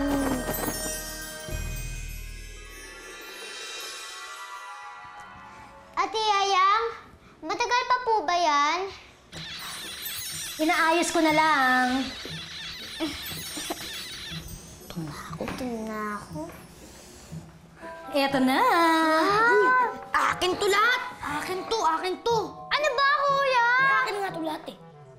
Ate Yayang, matagal pa po ba yan? Inaayos ko na lang. Ito na ako. Eto na. Akin to lahat! Akin to! Ano ba, kuya? Akin nga to lahat eh.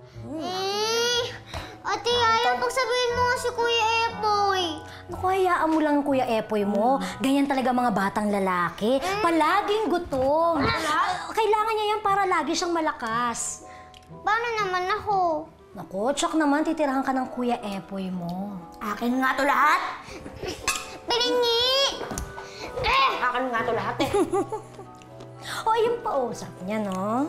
Ate Yayang, pagsabihin mo nga si Kuya Epoy. Naku, hayaan mo lang Kuya Epoy mo. Ganyan talaga mga batang lalaki. Palaging gutom. Kailangan niya yan para lagi siyang malakas. Paano naman ako? Naku, tsak naman, titirahan ka ng Kuya Epoy mo. Akin nga to lahat! Pilingi! Akin nga to lahat eh. O, ayun pa, oh. Sarap niya, no?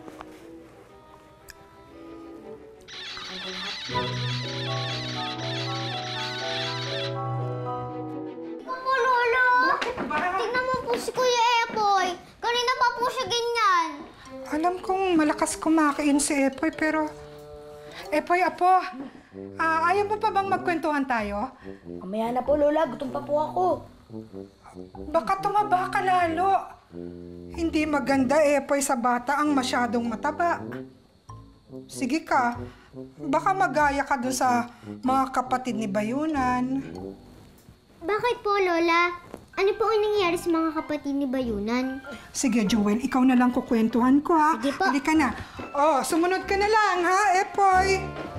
Ako, Lolo! Tingnan mo po si Kuya Epoy. Kanina pa po siya ganyan. Alam kong malakas kumain si Epoy, pero... Epoy, apo, ayaw mo pa bang magkwentuhan tayo? Mamaya na po, Lola. Gutom pa po ako. Baka tumaba ka lalo. Hindi maganda, Epoy, sa bata ang masyadong mataba. Sige ka, baka magaya ka doon sa mga kapatid ni Bayunan. Bakit po, Lola? Ano po ang nangyayari sa mga kapatid ni Bayunan? Sige, Joel, ikaw na lang kukwentuhan ko, ha? Sige po. Halika na. Oh, sumunod ka na lang, ha, Epoy?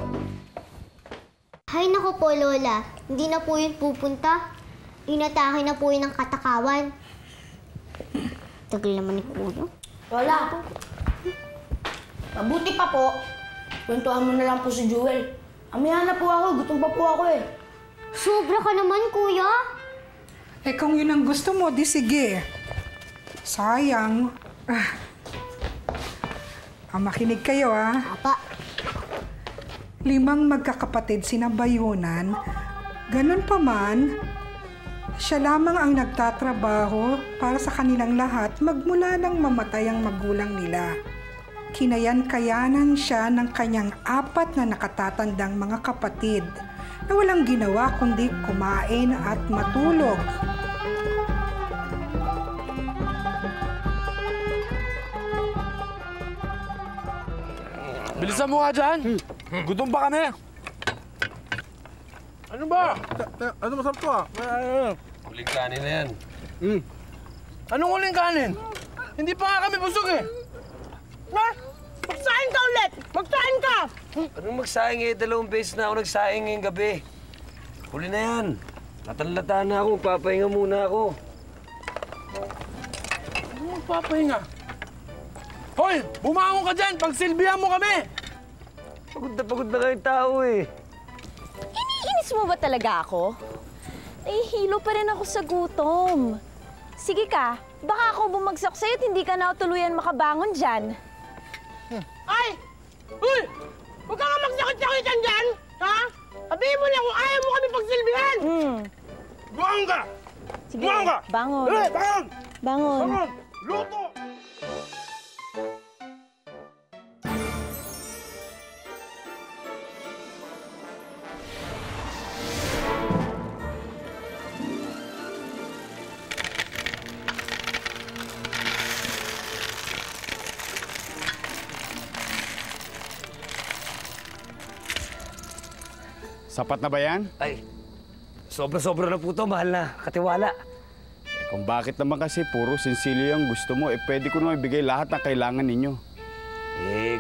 Hay nako po, Lola. Hindi na po yun pupunta. Inatake na po yun ng katakawan. Tagal naman ni Kuya. Lola! Mabuti pa po. Kwentuhan mo na lang po si Jewel. Mamaya na po ako. Gutom pa po ako eh. Sobra ka naman, Kuya. Eh, kung yun ang gusto mo, di sige. Sayang. Makinig kayo, ha? Apa. 5 magkakapatid sina Bayunan. Ganun pa man, siya lamang ang nagtatrabaho para sa kanilang lahat magmula nang mamatay ang magulang nila. Kinayan-kayanan siya ng kanyang 4 na nakatatandang mga kapatid na walang ginawa kundi kumain at matulog. Bilisan mo nga dyan! Gutom pa kami! Ano ba? Ano masarap to ah? Huling kanin na yan. Anong huling kanin? Hindi pa nga kami busog eh! Ma! Magsaing ka ulit! Magsaing ka! Anong magsaing eh? 2 beses na ako nagsaing ngayong gabi. Huli na yan. Latan-lata na ako. Magpapahinga muna ako. Ano magpapahinga? Hoy! Bumangon ka dyan! Pagsilbihan mo kami! Pagod na kayong tao eh. Iniinis mo ba talaga ako? Nahihilo pa rin ako sa gutom. Sige ka, baka ako bumagsak sa'yo at hindi ka na tuluyan makabangon dyan. Ay! Uy! Huwag ka nga magsakit-sakitan dyan! Ha? Sabihin mo na kung ayaw mo kami pagsilbihan! Bumangon ka! Sige, Bumangon ka! bangon. Bangon! Bangon. Bangon! Luto! Sapat na ba yan? Ay, sobra-sobra na po to. Mahal na. Katiwala. Eh, kung bakit naman kasi puro sinsilyo yung gusto mo, eh pwede ko naman ibigay lahat ng kailangan ninyo. Eh,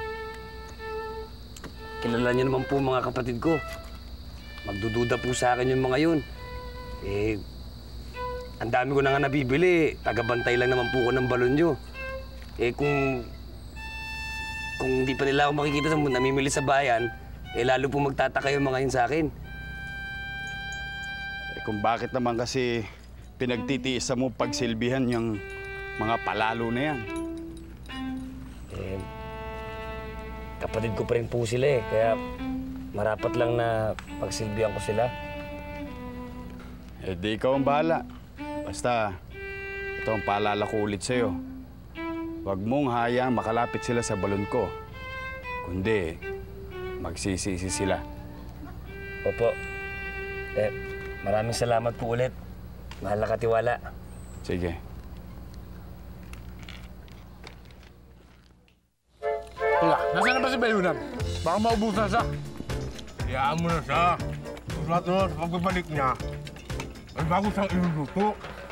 kilala niyo naman po mga kapatid ko. Magdududa po sa akin yung mga yun. Eh, ang dami ko na nga nabibili. Tagabantay lang naman po ko ng balon nyo. Eh, kung di pa nila ako makikita sa namimili sa bayan, eh lalo po magtataka yung mga yun sa akin. Eh, kung bakit naman kasi pinagtitiisan mo pagsilbihan yung mga palalo na yan. Eh, kapatid ko pa rin po sila eh, kaya marapat lang na pagsilbihan ko sila. Eh, di ikaw ang bahala. Basta, ito ang paalala ko ulit sa'yo. Huwag mong hayaang makalapit sila sa balon ko. Kundi, magsisisi sila. Opo. Eh, Maraming salamat po ulit. Mahal na Katiwala. Sige. Teka, nasaan na ba si Bayunan? Baka maubusan siya. Hayaan mo na siya. Sigurado na sa pagbabalik niya, ay bago siyang iluluto.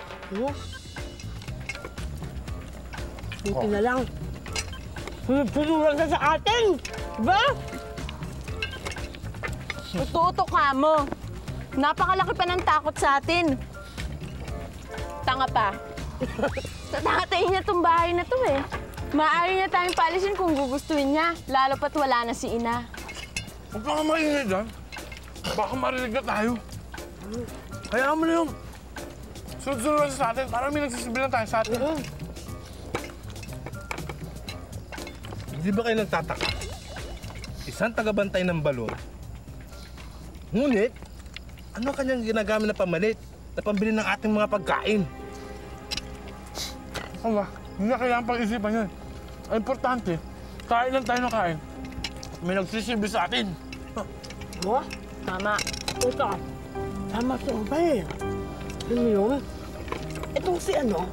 Buti na lang. Sunod-sunuran ka sa atin! Diba? Uto-uto ka mo. Napakalaki pa ng takot sa atin. Tanga pa. Tatatayin niya tong bahay na to eh. Maaari niya tayong paalisin kung gugustuhin niya, lalo pat wala na si Ina. Huwag ka maingay dyan. Baka marinig na tayo. Hayaan mo na yung sunod-sunuran sa atin. Parang may nagsisilbi na tayo sa atin. Di ba kayo nagtataka? Isang tagabantay ng balon. Ngunit, ano kanyang ginagamit na pamalit na pambili ng ating mga pagkain? Aba, hindi na kailangan pag-isipan yun. Ang importante, kain lang tayo ng kain. May nagsisilbi sa atin. Mo? Tama. Ito, tama si Umpay. Alam mo yun? Itong si ano?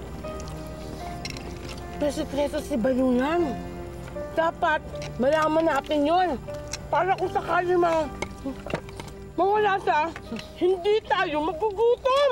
Preso-preso si Bayunan. Dapat malaman natin yun. Para kung sakali mawala siya, hindi tayo magugutom.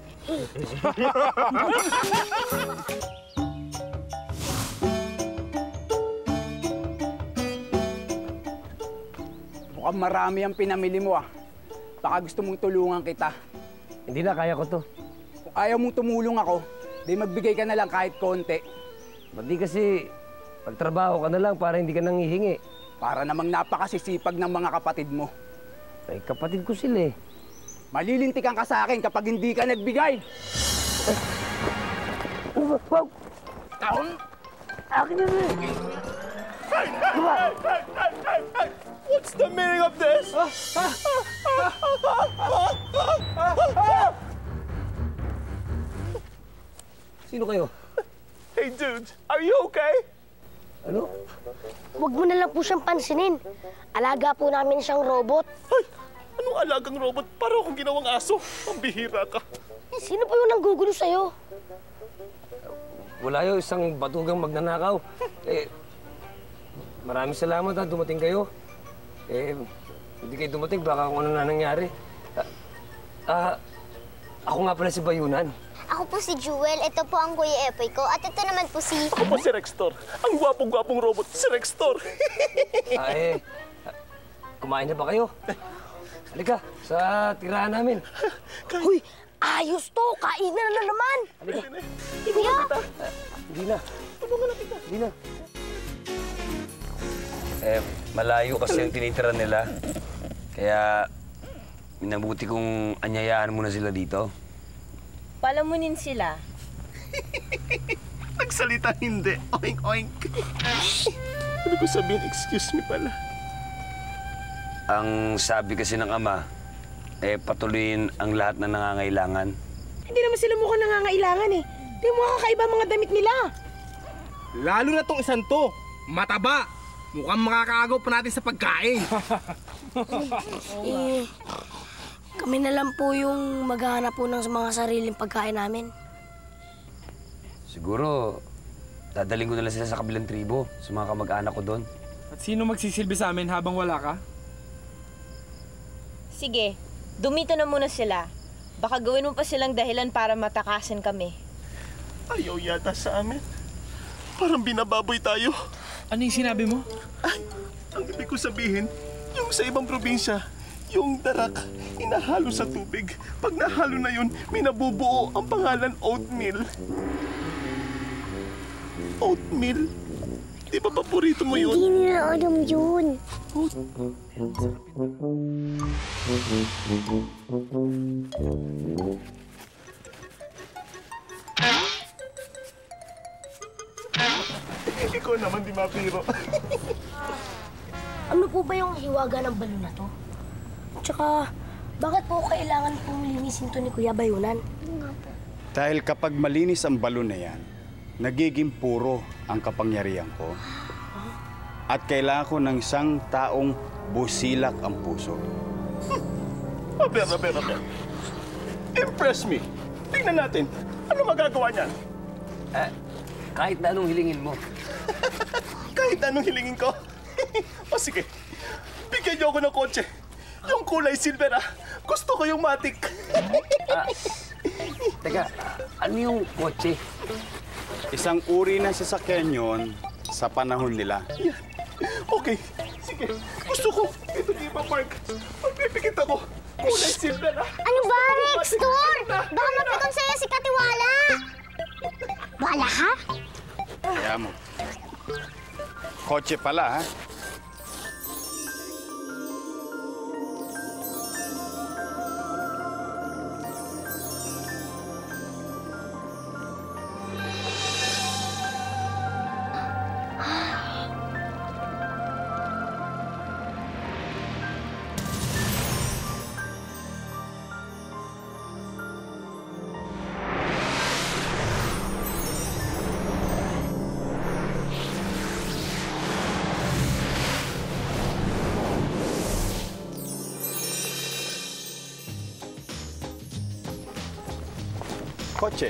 Mukhang marami ang pinamili mo ah. Baka gusto mong tulungan kita. Hindi na, kaya ko to. Kung ayaw mong tumulong ako, di magbigay ka na lang kahit konti. Ba't di kasi pagtrabaho ka na lang para hindi ka nanghihingi? Para namang napakasisipag ng mga kapatid mo. Ay, kapatid ko sila eh. Malilintikan ka sa akin kapag hindi ka nagbigay. Wow! Taon? Akin na rin! What's the meaning of this? Sino kayo? Hey dude, are you okay? Ano? Huwag mo na lang po siyang pansinin. Alaga po namin siyang robot. Ay, anong alagang robot? Para akong ginawang aso. Pambihira ka. Sino po yung nanggugulo sa'yo? Wala yun, isang batugang magnanakaw. Maraming salamat ha, dumating kayo. Hindi kayo dumating, baka kung ano na nangyari. Ako nga pala si Bayunan. Ako po si Jewel, ito po ang Kuya Epi ko, at ito naman po si... Ako po si Rextor. Ang gwapong-gwapong robot, si Rextor. Kumain na ba kayo? Halika, sa tirahan namin. Uy, ayos to! Kainan na naman! Halika. Kuya! Hindi na. Hindi na. Malayo kasi yung tinitira nila. Kaya, minabuti kong anyayaan muna sila dito. Palamunin sila. Nagsalita hindi. Oink, oink. Ano ko sabihin, excuse me pala. Ang sabi kasi ng ama, patuloyin ang lahat na nangangailangan. Hindi naman sila mukhang nangangailangan eh. Di mo kakaiba mga damit nila. Lalo na tong isang to. Mataba. Mukhang makakaagaw pa natin sa pagkain. Kami na lang po yung maghahanap po ng mga sariling pagkain namin. Siguro, dadaling ko na lang sila sa kabilang tribo, sa mga kamag-anak ko doon. At sino magsisilbi sa amin habang wala ka? Sige, dumito na muna sila. Baka gawin mo pa silang dahilan para matakasin kami. Ayaw yata sa amin. Parang binababoy tayo. Ano yung sinabi mo? Ay, ang ibig ko sabihin, yung sa ibang probinsya, yung darak, inahalo sa tubig. Pag nahalo na yun, may nabubuo ang pangalan oatmeal. Oatmeal? Di ba paborito mo yun? Hindi nila alam yun. Ikaw naman di mapiro. Ano po ba yung hiwaga ng balon na to? Tsaka, bakit po kailangan pong linisin to ni Kuya Bayunan? Dahil kapag malinis ang balon na yan, nagiging puro ang kapangyarihan ko. At kailangan ko ng isang taong busilak ang puso. Aber. Impress me. Tingnan natin. Ano magagawa niyan? Kahit na anong hilingin mo. Kahit anong hilingin ko? O sige, bigyan niyo ako ng kotse. Yung kulay silver, Gusto ko yung matic. Teka, ano yung kotse? Isang uri ng sasakyan yun sa panahon nila. Yan. Okay, sige. Gusto ko. Ito di ba, Park? Magpipikit ako. Kulay silver, Ano ba, Rextor? Baka mapikon sa'yo si Katiwala. Bala, ha? Kaya mo. Kotse pala, ha? Kotse.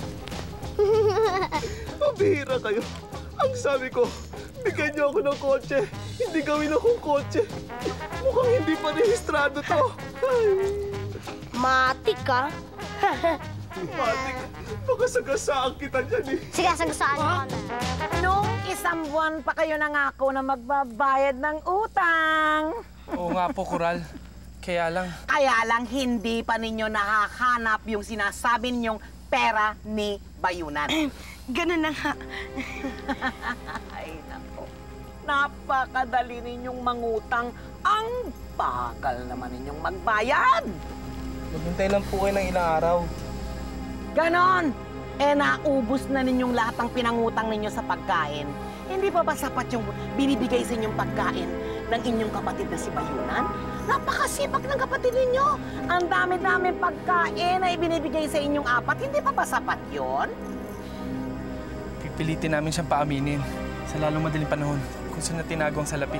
Mabihira kayo. Ang sabi ko, bigyan niyo ako ng kotse. Hindi gawin akong kotse. Mukhang hindi pa rehistrado to. Ay. Matik ka? Matik, baka sagasaan kita dyan eh. Sige, sagasaan mo kami. Nung isang buwan pa kayo nangako na magbabayad ng utang. Oo nga po, Coral. Kaya lang hindi pa ninyo nakahanap yung sinasabi ninyong pera ni Bayunan. Ganun na nga. Ay, nako. Napakadali ninyong mangutang. Ang bagal naman ninyong magbayad. maghintay lang po kayo ng ilang araw. Ganon! Naubos na ninyong lahat ng pinangutang ninyo sa pagkain. Hindi pa ba sapat yung binibigay sa inyong pagkain ng inyong kapatid na si Bayunan? Napakasipag ng kapatid ninyo. Ang dami-dami pagkain na ibinibigay sa inyong apat. Hindi pa ba sapat yun? Pipilitin namin siyang paaminin sa lalong madaling panahon kung saan na tinago ang salapi.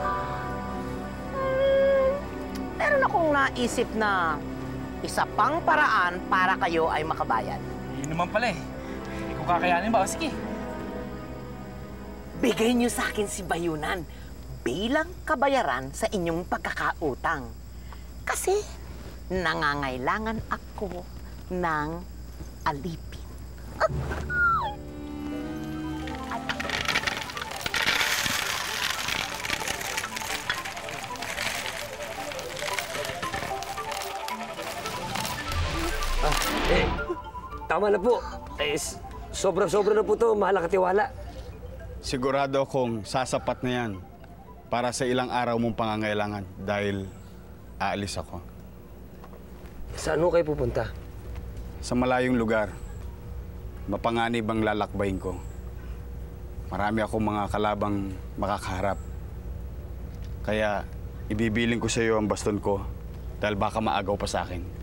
Meron akong naisip na isa pang paraan para kayo ay makabayad. Yun naman pala eh. Hindi ko kakayanin ba? O sige. Bigay niyo sa akin si Bayunan bilang kabayaran sa inyong pagkakautang. Kasi nangangailangan ako ng alipin. Tama na po. Sobra-sobra na po to, mahal na Katiwala. Sigurado akong sasapat na yan para sa ilang araw mong pangangailangan dahil aalis ako. Saan ho kayo pupunta? Sa malayong lugar. Mapanganib ang lalakbayin ko. Marami akong mga kalabang makakaharap. Kaya ibibiling ko sa iyo ang baston ko dahil baka maagaw pa sa akin.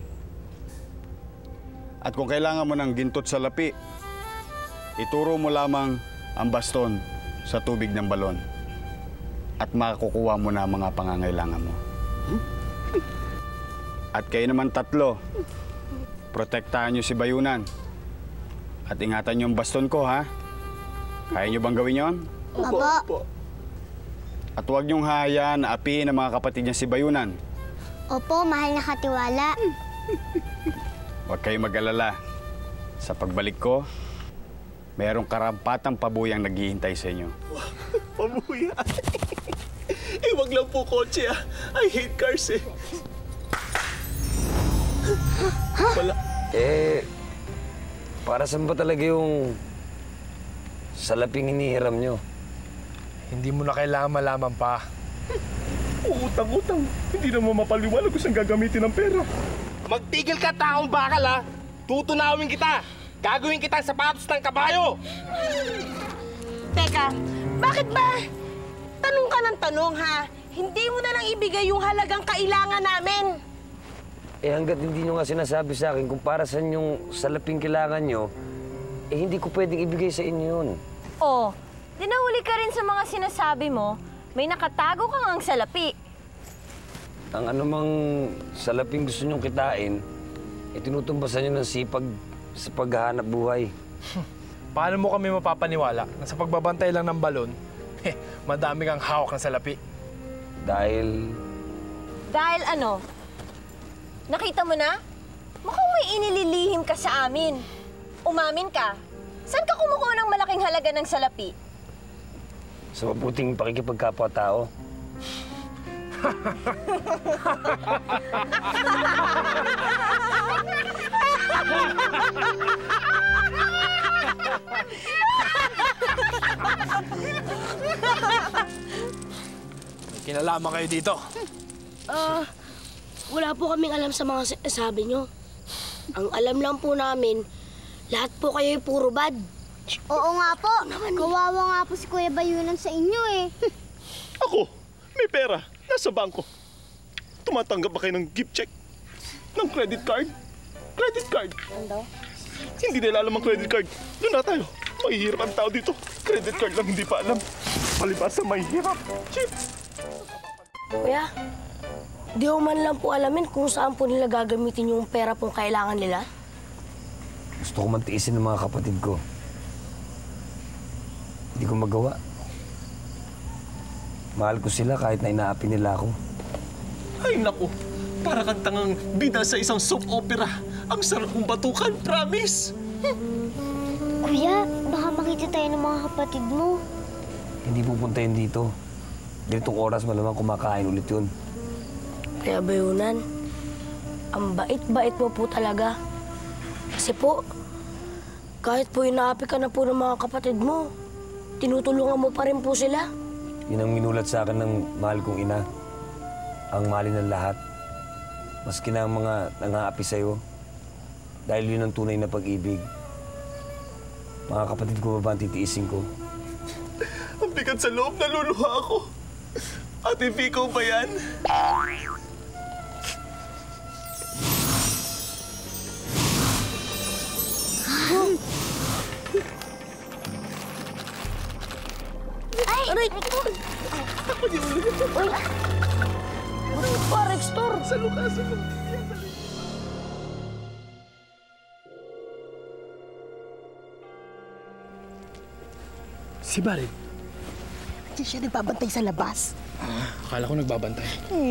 At kung kailangan mo ng gintot sa lapi, ituro mo lamang ang baston sa tubig ng balon at makukuha mo na mga pangangailangan mo. At kayo naman tatlo, protektahan niyo si Bayunan at ingatan niyo ang baston ko, ha? Kaya niyo bang gawin yon? Opo. At huwag niyong hahayaan na apihin ang mga kapatid niya si Bayunan. Opo, mahal na Katiwala. Huwag kayong mag-alala. Sa pagbalik ko, mayroong karampatang pabuyang naghihintay sa inyo. Pabuya? Wag lang po kotse, I hate cars, Wala. Para saan ba talaga yung salaping hinihiram nyo? Hindi mo na kailangan malaman pa. Utang-utang. Hindi naman mapaliwanag kung saan gagamitin ang pera. Magtigil ka, taong bakal, ha? Tutunawin kita! Gagawin kita sapatos ng kabayo! Teka, bakit ba? Tanong ka ng tanong, ha? Hindi mo na lang ibigay yung halagang kailangan namin. Hanggat hindi nyo nga sinasabi sa akin kung para saan yung salaping kailangan nyo, hindi ko pwedeng ibigay sa inyo yun. Oh, dinahuli ka rin sa mga sinasabi mo, may nakatago kang ang salapi. Ang anumang salaping gusto nyong kitain, tinutumbasan nyo ng sipag sa paghahanap buhay. Paano mo kami mapapaniwala na sa pagbabantay lang ng balon, madami kang hawak na salapi? Dahil ano? Nakita mo na? Mukhang may inililihim ka sa amin. Umamin ka. Saan ka kumukuha ng malaking halaga ng salapi? sa mabuting pakikipagkapwa-tao. May kinalaman kayo dito. Wala po kaming alam sa mga sabi nyo. Ang alam lang po namin, lahat po kayo puro bad. Oo nga po. Kawawa nga po si Kuya Bayunan sa inyo eh. Ako, may pera. Nasa bangko. Tumatanggap ba kayo ng gift check? Ng credit card? Credit card? Ano? Hindi nila alam ang credit card. Doon na tayo. Mahihirap ang tao dito. Credit card lang hindi pa alam. Palibasa mahihirap. Shit! Kuya, di ko man lang po alamin kung saan po nila gagamitin yung pera pong kailangan nila. Gusto ko man tiisin ng mga kapatid ko. Hindi ko magawa. Mahal ko sila kahit na inaapi nila ako. Ay naku, para kang tangang bida sa isang soap opera. Ang sarap mong batukan, promise! Kuya, baka makita tayo ng mga kapatid mo. Hindi pupunta yun dito. Ganitong oras malamang kumakain ulit yun. Kaya Bayunan, ang bait-bait mo po talaga. Kasi po, kahit po inaapi ka na po ng mga kapatid mo, tinutulungan mo pa rin po sila. Yun ang minulat sa akin ng mahal kong ina. Ang mahalin ng lahat. Maski na ang mga nangaapi sa'yo. Dahil yun ang tunay na pag-ibig. Mga kapatid ko ba ang titiisin ko? Ang bigat sa loob, naluluha ako. Ate Vico ba yan? Ay! Aray! Ako di ulit. Uy! Ano pa, Rextor? Sa lukas. Si Barret. Hindi siya nagbabantay sa labas. Akala ko nagbabantay.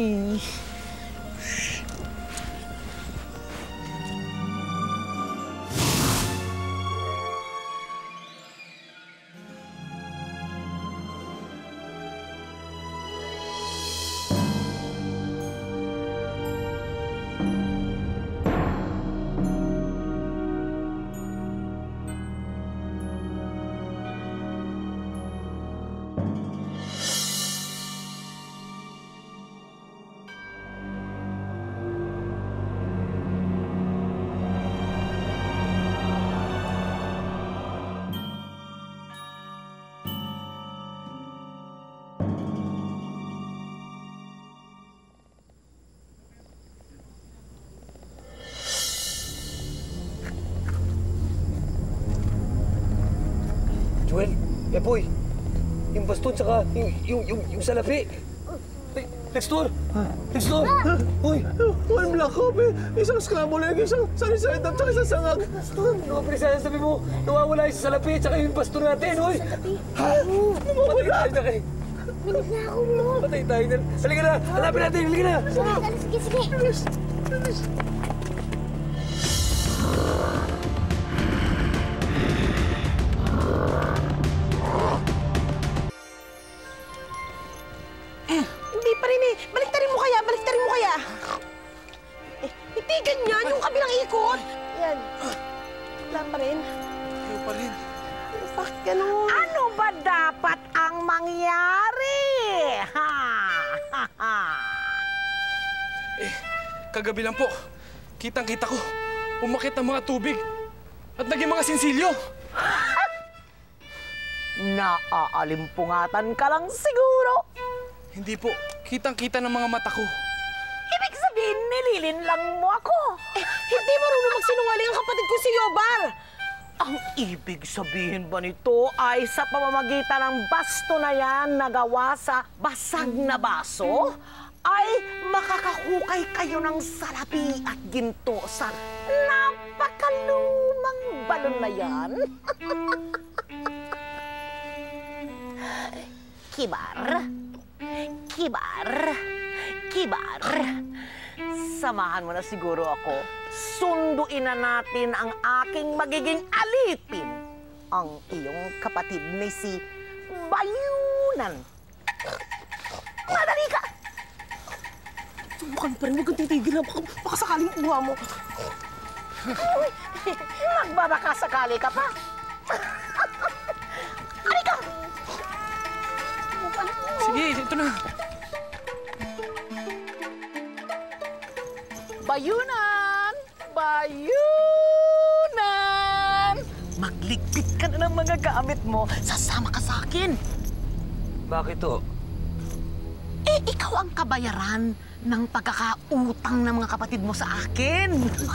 Joel, Epoy, yung baston tsaka yung salapi. Textor! Textor! Uy! One black coffee, isang scramble egg, isang sunny-side up, tsaka isang sangag. Ano ka pinasaya sabi mo? Nawawala yung salapi tsaka yung baston natin, hoy! Ha? Patay tayo na kayo. Minit na ako mo. Patay tayo na. Halika na! Hanapin natin! Halika na! Sige, sige. Hindi pa rin eh. Baliktarin mo kaya, baliktarin mo kaya. Hindi ganyan, yung kabilang ikot. Yan. Wala pa rin. Ayaw pa rin. Bakit ganun? Ano ba dapat ang mangyari? Kagabi lang po, kitang-kita ko, umakit ang mga tubig at naging mga sinsilyo. Naaalimpungatan ka lang siguro. Hindi po, kitang-kita ng mga mata ko. Ibig sabihin, nililin lang mo ako. Hindi marunong magsinungaling ang kapatid ko si Yobar. Ang ibig sabihin ba nito ay sa pamamagitan ng basto na yan nagawa sa basag na baso ay makakahukay kayo ng salapi at ginto sa napakalumang balon na yan. Kibar, kibar, kibar. Samahan mo na siguro ako. Sunduin na natin ang aking magiging alipin. Ang iyong kapatid ni si Bayunan. Madali ka! Subukan pa rin, huwag kang titigil na. Baka sakaling uha mo. Magbabaka sakali ka pa. Halika! Sige, ito na. Bayunan! Bayunan! Magligpit ka na ng mga gamit mo. Sasama ka sa akin. Bakit to? Eh, ikaw ang kabayaran ng pagkakautang ng mga kapatid mo sa akin.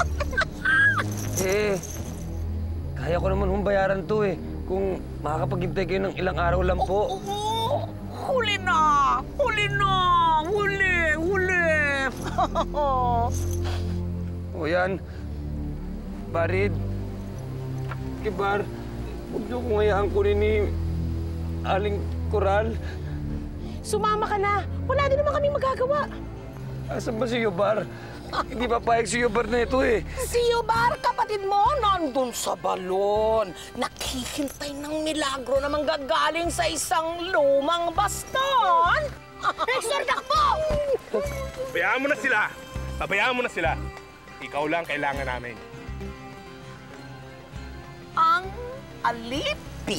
Kaya ko naman humbayaran to eh. Kung makakapaghintay kayo ng ilang araw lang po. Huli na! Huli na! Huli! Huli! O yan. Barid. Kibar. Huwag niyo kong hayaan kunin ni Aling Coral. Sumama ka na. Wala din naman kaming magagawa. Asan ba si Yobar? Hindi pa payag si Yobar na ito eh. Si Yobar, kapatid mo, nandun sa balon. Naghihintay ng milagro na manggagaling sa isang lumang baston. Exordak po! Pabayaan mo na sila. Pabayaan mo na sila. Ikaw lang kailangan namin. Ang alipin.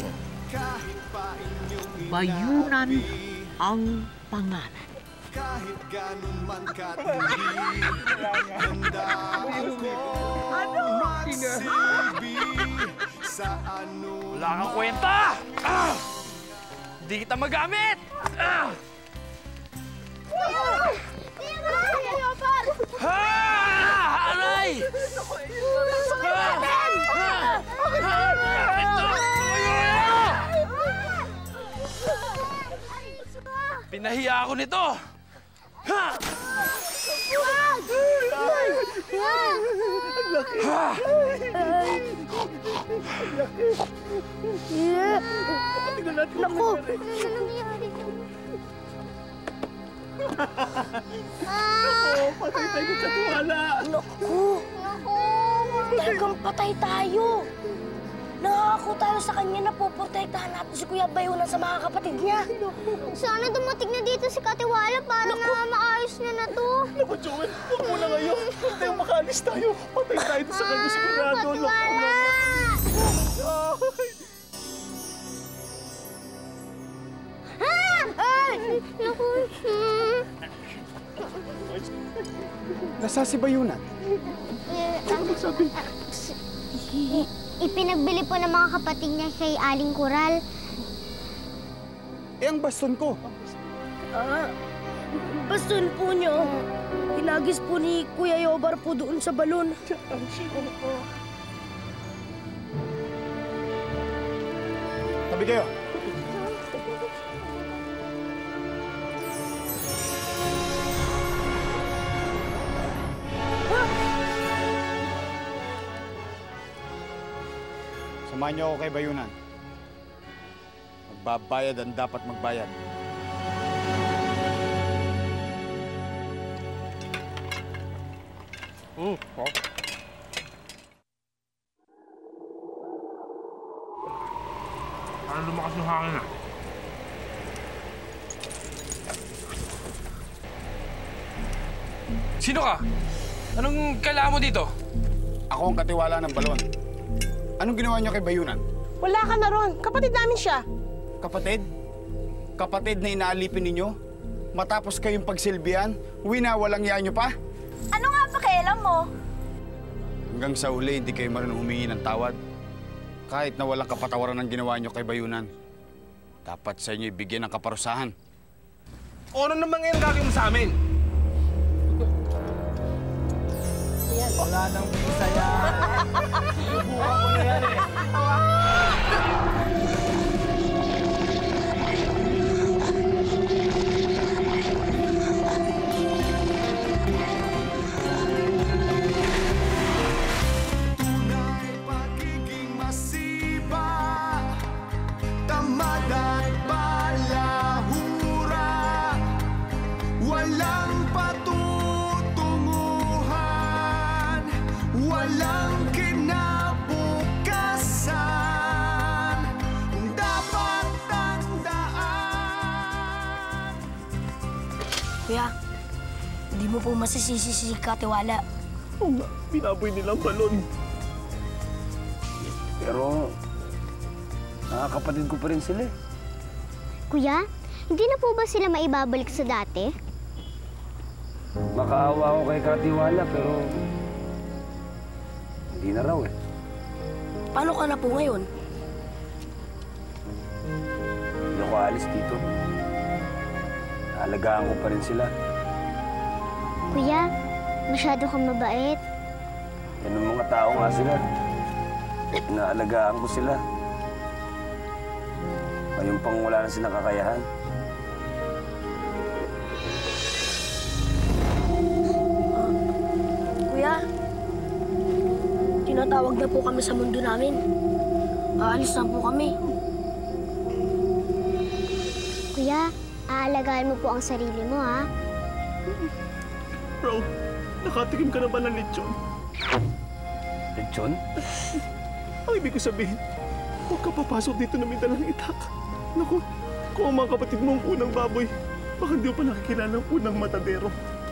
Bayunan ang pangalan. Kahit ganun man katindi, handa ako magsilbi sa ano. Wala kang kwenta! Hindi kita magamit! Aray! Pinahiya ako nito! Naku! Ano nangyari? Patay tayo sa Katiwala. Naku! Talagang patay tayo. Nangako tayo sa kanya na puprotektahan natin si Kuya Bayunan sa mga kapatid niya. Sana dumating na dito si Katiwala para na maayos niya na to. Naku, Joel, huwag mo na ngayon. Huwag tayong makaalis tayo. Patay tayo sa kanya sigurado. Katiwala! Naku. Nasa si Bayunan? Ipinagbili po ng mga kapatid niya kay Aling Coral. Eh, ang baston ko. Baston po niyo. Hinagis po ni Kuya Yobar po doon sa balon. Tabi kayo. Samahan niyo ako kay Bayunan. Magbabayad ang dapat magbayad. Parang lumakas yung hangin ah. Sino ka? Anong kailangan mo dito? Ako ang katiwala ng balon. Anong ginawa niyo kay Bayunan? Wala ka na ron. Kapatid namin siya. Kapatid? Kapatid na inaalipin ninyo? Matapos kayong pagsilbihan, winawalang yan niyo pa? Ano nga pakialam mo? Hanggang sa uli, hindi kayo marunong humingi ng tawad. Kahit na walang kapatawaran ng ginawa niyo kay Bayunan. Dapat sa inyo ibigyan ng kaparusahan. Ano naman ngayon gagawin mo sa amin? Wala nang visa yan. Subukan ko na yan eh. walang kinabukasan, dapat tandaan. Kuya, hindi mo po masisisi si Katiwala. Oo nga, binaboy nilang balon. Pero, nakakapatid ko pa rin sila eh. Kuya, hindi na po ba sila maibabalik sa dati? Makaawa ako kay Katiwala pero hindi na raw eh. Paano ka na po ngayon? Hindi ako alis dito. Naalagaan ko pa rin sila. Kuya, masyado kang mabait. Yan ang mga tao nga sila. Naalagaan ko sila. Ngayon pang wala na silang kakayahan. Kuya, tinatawag na po kami sa mundo namin. Aalis na po kami. Kuya, aalagaan mo po ang sarili mo, ha? Bro, nakatikim ka na ba ng lechon? Lechon? Ang ibig ko sabihin, huwag ka papasok dito na may dalang itak. Naku, kung ang mga kapatid mo ang unang baboy, baka hindi mo pa nakikilala ang unang matadero.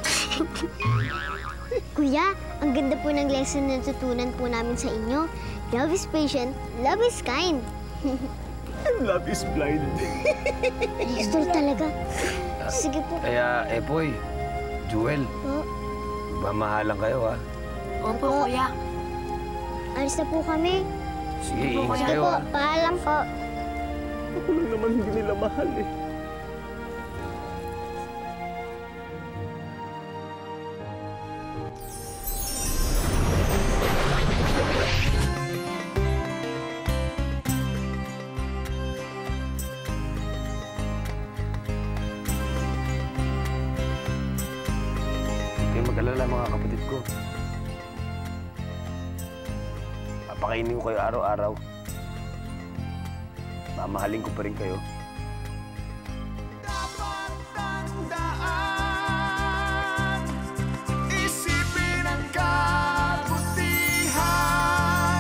Kuya, ang ganda po ng lesson na natutunan po namin sa inyo. Love is patient, love is kind. And love is blind. Gusto talaga. Sige po. Kaya, Epoy, Jewel, Po. mamahalan kayo ha. Opo, Kuya. Alis na po kami. Sige, ingat Sige kayo po, ha. paalam po. Ako lang naman hindi nila mahal eh. Huwag kayong mag-alala mga kapatid ko. Papakainin ko kayo araw-araw. Mamahalin ko pa rin kayo. Dapat tandaan, isipin ang kabutihan.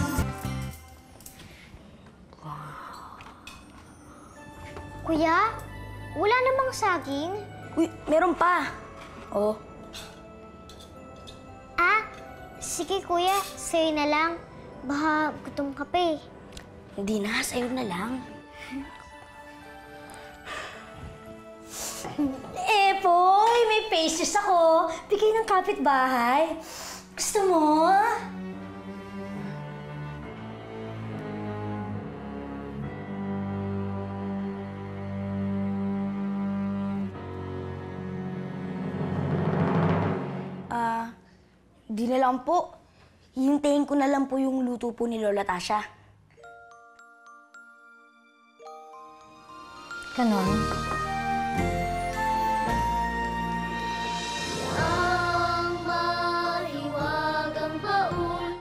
Kuya, wala namang saging. Uy, meron pa. Oh. Ah, sige kuya, sa'yo na lang. Baka gutom ka pa eh. Hindi na, sa'yo na lang. Epoy, may pastries ako. Bigay ng kapitbahay. Gusto mo? Di na lang po. Hihintayin ko na lang po yung luto po ni Lola Tasha. Ganon.